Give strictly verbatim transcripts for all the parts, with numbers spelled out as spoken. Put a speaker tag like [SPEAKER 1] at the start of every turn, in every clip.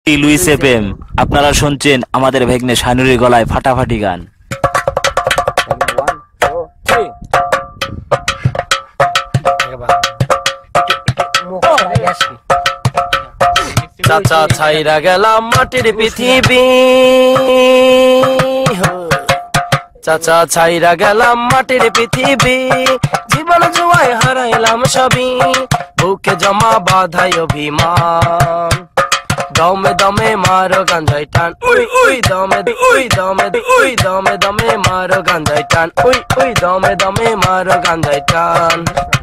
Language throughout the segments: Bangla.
[SPEAKER 1] লুইস এফএম আপনারা শুনছেন আমাদের ভেগ্নে শানুরির গলায় ফাটাফাটি গান।
[SPEAKER 2] চাচা ছাইরা গেলাম মাটির পৃথিবী, চাচা ছাইরা গেলাম মাটির পৃথিবী, জীবন জুয়ায় হারাইলাম সবই, বুকে জমা বাধাই অভিমান, দমে দমে মারো গাঞ্জাই টান, উই উই দমে উই দমে উই দমে দমে মারো গাঞ্জাই টান, উই উই দমে দমে মারো গাঞ্জাই টান।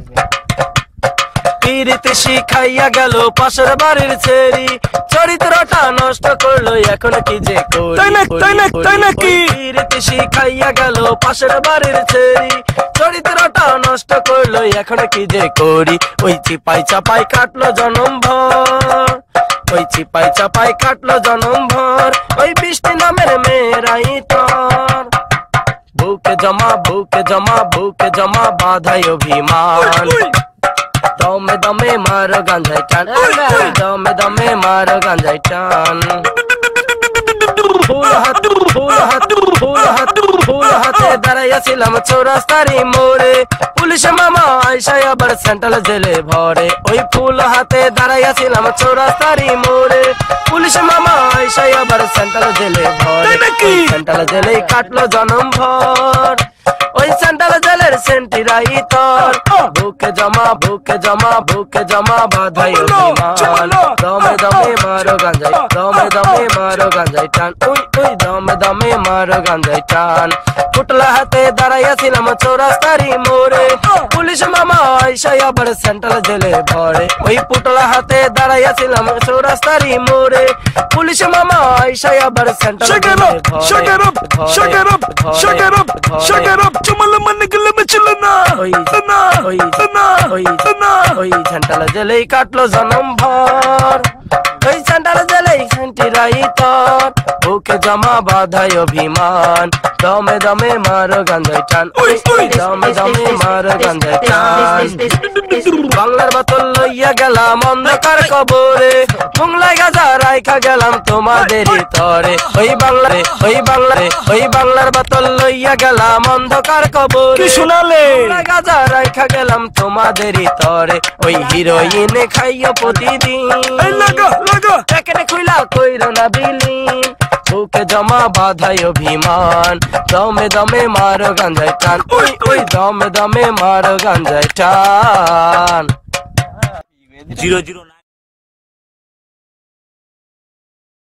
[SPEAKER 2] পিরিতে শিখাইয়া গেল পাশের বাড়ির ছেড়ি, চরিত্রটা নষ্ট করলো এখন কি যে করি। পিরিতে শিখাইয়া গেল পাশের বাড়ির ছেড়ি, চরিত্রটা নষ্ট করলো এখন কি যে করি। ওই চিপাই চাপাই কাটলো জনম ভর, ওই চিপাই চাপাই কাটলো জনম ভর, ওই বৃষ্টি নামের মেয়েরাই তোর, বুকে জমা বুকে জমা বুকে জমা বাধাই অভিমান, দমে দমে মারো গাঞ্জাই টান, দমে দমে মারো গাঞ্জাই টান। ফুল হাত ফুল হাত ফুল হাত ফুল হাতে দাঁড়াইয়াছিলাম চৌরাস্তারি মোড়ে, পুলিশ মামা আইসাই আবার সেন্ট্রাল জেলে ভরে। ওই ফুল হাতে দাঁড়াইয়াছিলাম চৌরাস্তারি মোড়ে, পুলিশ মামা আইসাই আবার সেন্ট্রাল জেলে ভরে। সেন্ট্রাল জেলে কাটলো জনম ভর, ওই সেন্ট্রাল জেলের সেন্টিরাই তোর, বুকে জমা বুকে জমা বুকে জমা বাধাই অভিমান, দমে দমে মারো গাঞ্জাই দমে দমে মারো গাঞ্জাই টান, উই উই দমে দমে মারো গাঞ্জাই টান। পুটলা হাতে দাঁড়াইয়াছিলাম চৌরাস্তারি মোড়ে, পুলিশ মামা আইসাই আবার সেন্ট্রাল জেলে ভরে। ওই পুটলা হাতে দাঁড়াইয়াছিলাম চৌরাস্তারি মোড়ে, পুলিশ মামা আইসাই আবার সেন্ট্রাল জেলে ভরে। চুমালা মানে গেলে মেছিল না, ওই না ওই না ওই না ওই সেন্ট্রাল জেলেই কাটলো জনম ভর, ওই সেন্ট্রাল জেলেই সেন্টিরাই তোর, বুকে জমা বাধাই অভিমান, দমে দমে মারো গাঞ্জাই টান, দমে দমে মারো গাঞ্জাই টান। বাংলার বোতল লইয়া গেলাম অন্ধকার কবরে, বাংলায় গাজা রাইখা গেলাম তোমাদেরই তরে। ওই বাংলারে ওই বাংলারে ওই বাংলার বোতল লইয়া গেলাম অন্ধকার কবরে, শোনালে গাজা রাইখা গেলাম তোমাদেরই তরে। ওই হিরোইন খাইও প্রতিদিন, প্যাকেটে খুইলা কইরো না বিলীন, বুকে জমা বাধাই অভিমান, দমে দমে মারো গাঞ্জাই টান, উই উই দমে দমে মারো গাঞ্জাই টান।
[SPEAKER 1] Zero zero